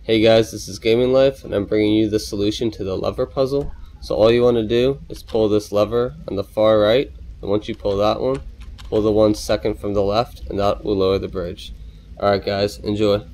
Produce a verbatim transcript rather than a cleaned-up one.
Hey guys, this is Gaming Life, and I'm bringing you the solution to the lever puzzle. So all you want to do is pull this lever on the far right, and once you pull that one, pull the one second from the left, and that will lower the bridge. Alright guys, enjoy.